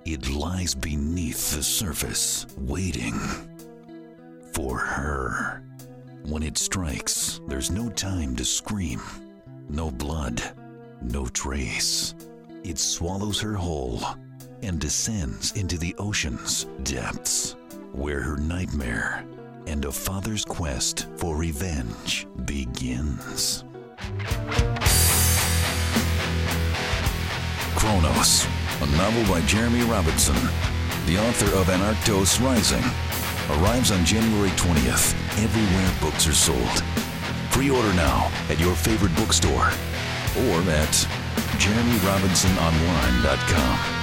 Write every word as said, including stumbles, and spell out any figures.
It lies beneath the surface, waiting for her. When it strikes, there's no time to scream. No blood, no trace. It swallows her whole and descends into the ocean's depths, where her nightmare and a father's quest for revenge begins. Kronos, a novel by Jeremy Robinson, the author of Anarctos Rising, arrives on January twentieth, everywhere books are sold. Pre-order now at your favorite bookstore or at jeremy robinson online dot com.